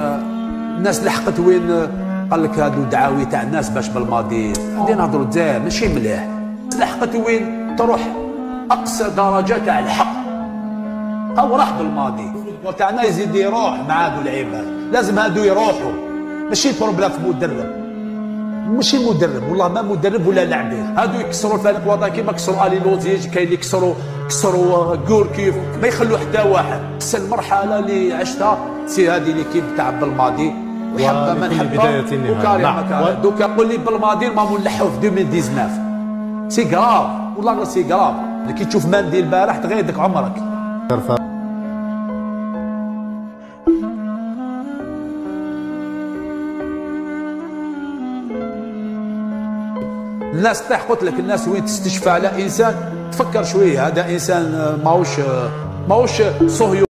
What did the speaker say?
الناس لحقت وين قال لك هادو دعاوي تاع الناس باش بالماضي غادي نهضروا تزاير ماشي مليح. لحقت وين تروح اقصى درجه تاع الحق او راح بالماضي تاعنا يزيد يروح مع هادو العباد. لازم هادو يروحوا ماشي بروبليم في مدرب، ماشي مدرب والله ما مدرب ولا لاعبين. هادو يكسروا الفريق الوطني كيما كسروا الي لوزيج، كاين اللي كسروا غوركيف، ما يخلوا حتى واحد. بس المرحله اللي عشتها سي هذه ليكيب تاع بالماضي نحبها ما نحبها. دوكا قول لي بالماضي ما نلحوا في 2019 سي كراف والله سي كراف. كي تشوف ماندي البارح تغيدك عمرك. الناس طيح قلت لك الناس وين تستشفى على انسان تفكر شويه. هذا انسان ماهوش صهيوني.